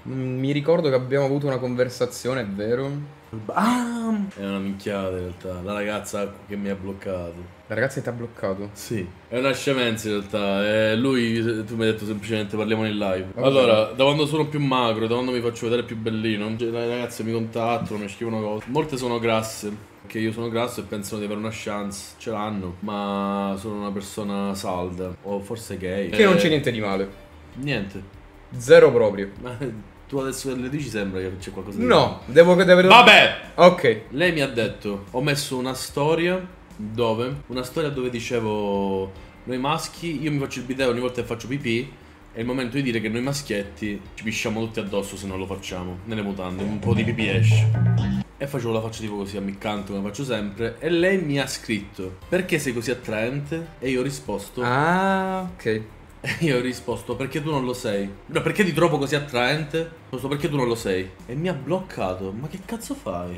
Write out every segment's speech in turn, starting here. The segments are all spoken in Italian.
Mi ricordo che abbiamo avuto una conversazione, è vero? Ah! È una minchiata in realtà. La ragazza che mi ha bloccato. La ragazza che ti ha bloccato? Sì, è una scemenza in realtà. Lui, tu mi hai detto semplicemente parliamo in live. Va Allora, da quando sono più magro, da quando mi faccio vedere più bellino, le ragazze mi contattano, mi scrivono cose. Molte sono grasse. Perché io sono grasso e pensano di avere una chance. Ce l'hanno, ma sono una persona salda. O forse gay. Che non c'è niente di male. Niente. Zero proprio. Ma tu adesso le dici sembra che c'è qualcosa di... No, devo... Vabbè! Ok. Lei mi ha detto, ho messo una storia dove? Una storia dove dicevo, noi maschi, io mi faccio il bidet ogni volta che faccio pipì, è il momento di dire che noi maschietti ci pisciamo tutti addosso se non lo facciamo, nelle mutande, un po' di pipì esce. E facevo la faccia tipo così, ammiccante come faccio sempre, e lei mi ha scritto, perché sei così attraente? E io ho risposto... Ah, ok. Io ho risposto perché tu non lo sei. No, perché ti trovo così attraente? Ho risposto perché tu non lo sei. E mi ha bloccato. Ma che cazzo fai?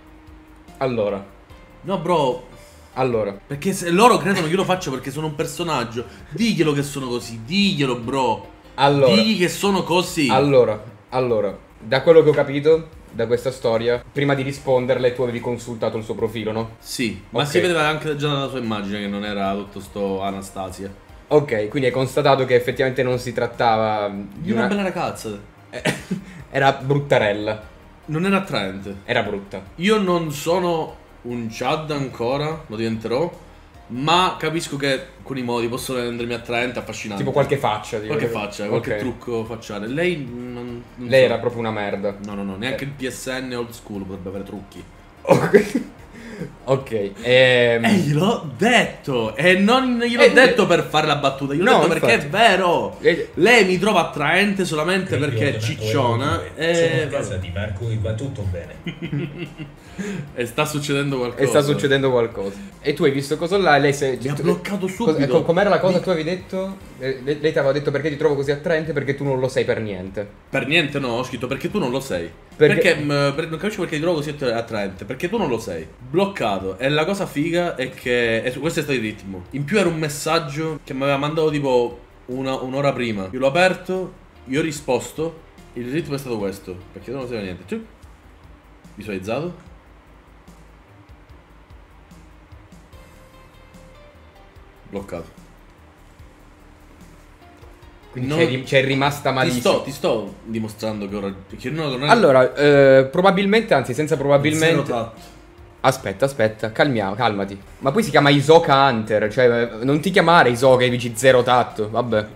Allora. No, bro. Allora. Perché se loro credono che io lo faccio perché sono un personaggio. Diglielo che sono così. Diglielo, bro. Allora. Digli che sono così. Allora. Da quello che ho capito da questa storia, prima di risponderle tu avevi consultato il suo profilo, no? Sì, ma Ok. si vedeva anche già dalla sua immagine che non era tutto sto Anastasia. Ok, quindi hai constatato che effettivamente non si trattava Di una bella ragazza. Era bruttarella. Non era attraente. Era brutta. Io non sono un Chad ancora, lo diventerò. Ma capisco che alcuni modi possono rendermi attraente, affascinante. Tipo qualche faccia. Qualche faccia, qualche Ok. trucco facciale. Lei non Lei so. era proprio una merda. No, neanche il PSN old school potrebbe avere trucchi. Ok. Ok. E gliel'ho detto. E non gliel'ho detto per fare la battuta. Gliel'ho No, detto perché infatti. è vero. Lei mi trova attraente solamente Quindi perché ho è donato cicciona. Sono a casa di Marco e va tutto bene. E sta succedendo qualcosa. E sta succedendo qualcosa. E tu hai visto cosa là e lei si... Mi ha bloccato subito. Com'era la cosa che tu avevi detto? Lei ti aveva detto perché ti trovo così attraente perché tu non lo sei per niente. Per niente no, ho scritto perché tu non lo sei. Perché- Non capisco perché ti trovo così attraente. Perché tu non lo sei. Bloccato. E la cosa figa è che questo è stato il ritmo. In più era un messaggio che mi aveva mandato tipo un'ora prima. Io l'ho aperto, io ho risposto. Il ritmo è stato questo. Perché tu non lo sai per niente. Ciu. Visualizzato. Bloccato. Quindi Non- c'è rimasta malissimo. Ti sto dimostrando che ora. Che non è Allora, probabilmente, anzi senza zero probabilmente... tatto. Aspetta, calmati. Ma poi si chiama Isoka Hunter, cioè non ti chiamare Isoka e dici zero tatto, vabbè.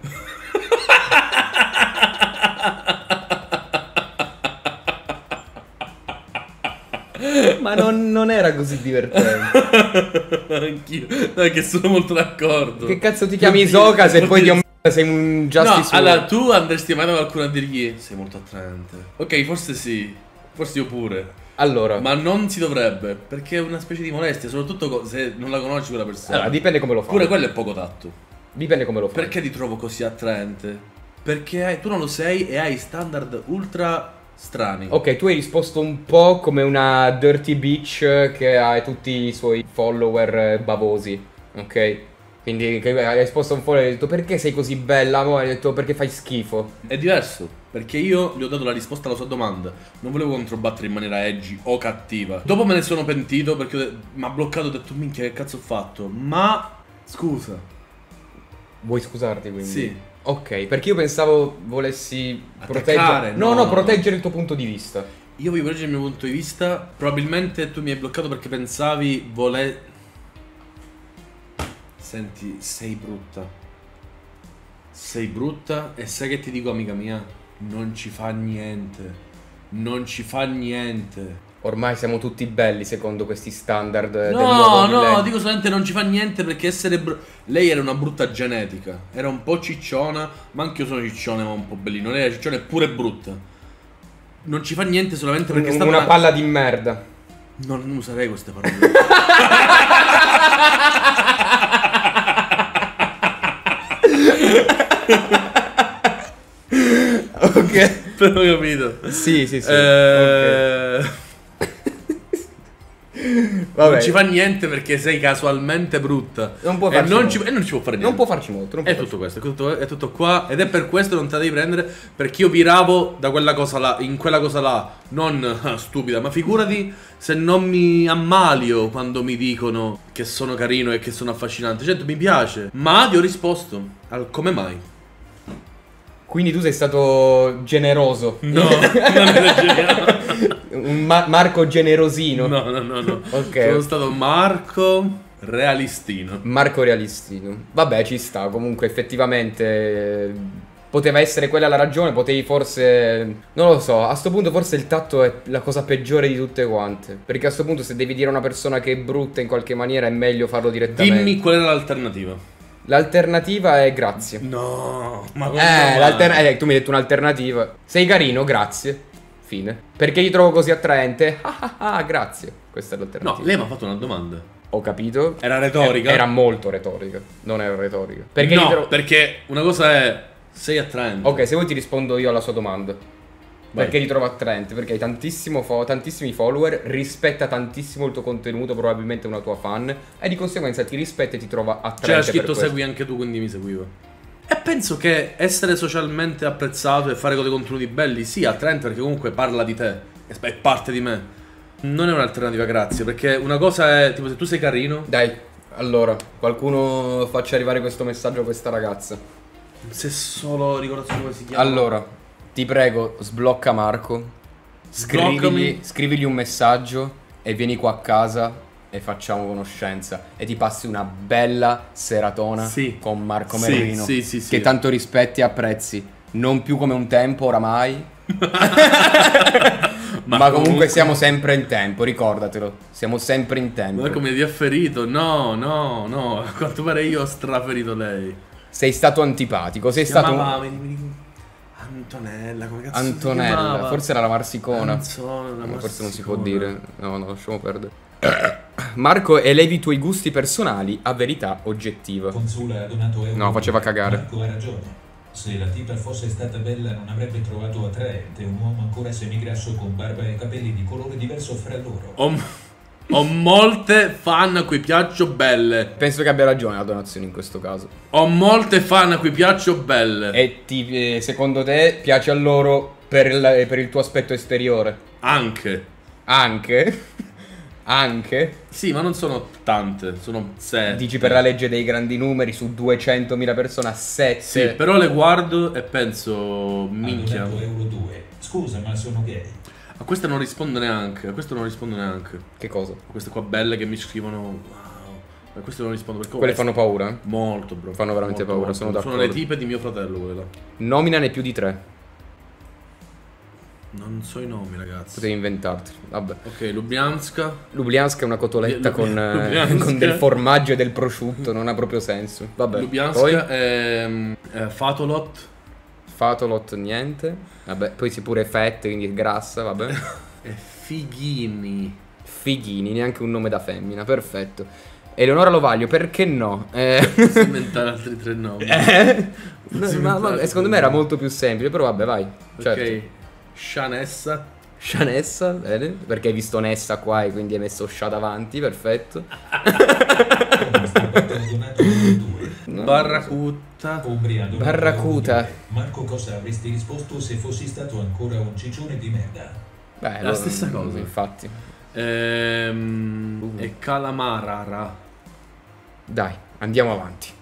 Ma non era così divertente. Anch'io. No, è che sono molto d'accordo. Che cazzo ti chiami Isoka se poi sei un No, Justice allora tu andresti mai da qualcuno a dirgli sei molto attraente. Ok, forse sì. Forse io pure. Allora, Ma non si dovrebbe. Perché è una specie di molestia. Soprattutto se non la conosci quella persona. allora, dipende come lo fai. Pure quello è poco tatto. Dipende come lo fai. Perché ti trovo così attraente? Perché tu non lo sei e hai standard ultra strani. Ok, tu hai risposto un po' come una dirty bitch che ha tutti i suoi follower bavosi, ok? Quindi che hai risposto un po' e hai detto perché sei così bella, amore? Hai detto perché fai schifo. È diverso, perché io gli ho dato la risposta alla sua domanda. Non volevo controbattere in maniera edgy o cattiva. Dopo me ne sono pentito perché mi ha bloccato e ho detto minchia che cazzo ho fatto. Ma scusa. Vuoi scusarti quindi? Sì. Ok, perché io pensavo volessi Attaccare, proteggere... no. No, proteggere il tuo punto di vista. Io voglio proteggere il mio punto di vista. Probabilmente tu mi hai bloccato perché pensavi Senti, sei brutta. Sei brutta e sai che ti dico amica mia? Non ci fa niente. Non ci fa niente. Ormai siamo tutti belli secondo questi standard del No, nuovo no, millennio. dico solamente non ci fa niente perché lei era una brutta genetica. Era un po' cicciona, ma anche io sono ciccione ma un po' bellino. Lei era cicciona e pure brutta. Non ci fa niente solamente perché è stata Una palla di merda. Non userei queste parole. Ok. Però ho capito. Sì. Eh, Vabbè. Non ci fa niente perché sei casualmente brutta. Non può e farci non, molto. e non ci può fare niente. Non può farci molto. Non può È tutto questo, è tutto qua. Ed è per questo che non te la devi prendere. Perché io viravo da quella cosa là, in quella cosa là. Non stupida, ma figurati se non mi ammalio quando mi dicono che sono carino e che sono affascinante. Certo, mi piace. Ma ti ho risposto al come mai. Quindi tu sei stato generoso. No, non è geniale. Un Marco generosino. No. Ok. Sono stato Marco realistino. Marco realistino. Vabbè, ci sta. Comunque, effettivamente, poteva essere quella la ragione. Potevi forse. Non lo so. A sto punto, forse il tatto è la cosa peggiore di tutte quante. Perché a sto punto, se devi dire a una persona che è brutta in qualche maniera, è meglio farlo direttamente. Dimmi qual era l'alternativa. L'alternativa è grazie. No, ma come tu mi hai detto un'alternativa. Sei carino, grazie. Fine. Perché ti trovo così attraente? Grazie. Questa è l'alternativa. No, lei mi ha fatto una domanda. Ho capito. Era retorica? Era molto retorica. Non era retorica. Perché no, perché una cosa è sei attraente. Ok, se vuoi ti rispondo io alla sua domanda. Vai. Perché ti trovo attraente? Perché hai tantissimi follower, rispetta tantissimo il tuo contenuto, probabilmente è una tua fan, e di conseguenza ti rispetta e ti trova attraente. C'era scritto per questo. segui anche tu, quindi mi seguiva. E penso che essere socialmente apprezzato e fare dei contenuti belli sia attraente perché comunque parla di te, è parte di me. Non è un'alternativa, grazie, perché una cosa è tipo se tu sei carino. Dai, allora, qualcuno faccia arrivare questo messaggio a questa ragazza. Se solo ricordazione come si chiama. Allora, ti prego, sblocca Marco. Scrivigli un messaggio e vieni qua a casa e facciamo conoscenza. E ti passi una bella seratona con Marco Merlino. Sì. Che tanto rispetti e apprezzi. Non più come un tempo oramai. ma comunque siamo sempre in tempo, ricordatelo. Siamo sempre in tempo. Ma come ti ha ferito? No. A quanto pare io ho straferito lei. Sei stato antipatico. Sei stato Antonella, come cazzo Antonella, si chiamava? forse era la Marsicona. No, Forse non si può dire. No, lasciamo perdere. Marco, elevi i tuoi gusti personali a verità oggettiva. Consula ha donato euro. No, faceva cagare. Marco ha ragione. Se la tipa fosse stata bella non avrebbe trovato attraente un uomo ancora semigrasso con barba e capelli di colore diverso fra loro. Ho molte fan a cui piaccio belle. Penso che abbia ragione la donazione in questo caso. Ho molte fan a cui piaccio belle. E secondo te piace a loro per il tuo aspetto esteriore? Anche. Anche? Sì, ma non sono tante, sono 7. Dici per la legge dei grandi numeri su 200.000 persone a 7. Sì, però le guardo e penso minchia. Ha donato euro 2. Scusa, ma sono gay. A questa non rispondo neanche. Che cosa? A queste qua belle che mi scrivono. Wow. A queste non rispondo perché Quelle fanno paura? Molto, bro. Fanno veramente paura, sono d'accordo. Sono le tipe di mio fratello quelle là. Nominane più di 3. Non so i nomi, ragazzi. Potevi inventarti. Vabbè. Ok, Lubianska. Lubianska è una cotoletta con del formaggio e del prosciutto. Non ha proprio senso. Vabbè. Lubianska Poi è Fatolot. Fatolot niente. Vabbè. Poi si pure fette, quindi è grassa. Vabbè. E Fighini. Fighini, neanche un nome da femmina. Perfetto. Eleonora Lovaglio, perché no? Posso inventare altri 3 nomi. Ma secondo me era molto più semplice. Però vabbè, vai. Certo. Ok. Scianessa, bene, perché hai visto Nessa qua e quindi hai messo Scia davanti, perfetto. No, Barracuta. Barracuta. Marco, cosa avresti risposto se fossi stato ancora un ciccione di merda? Beh, la stessa cosa. Infatti. E Calamarara. Dai, andiamo avanti.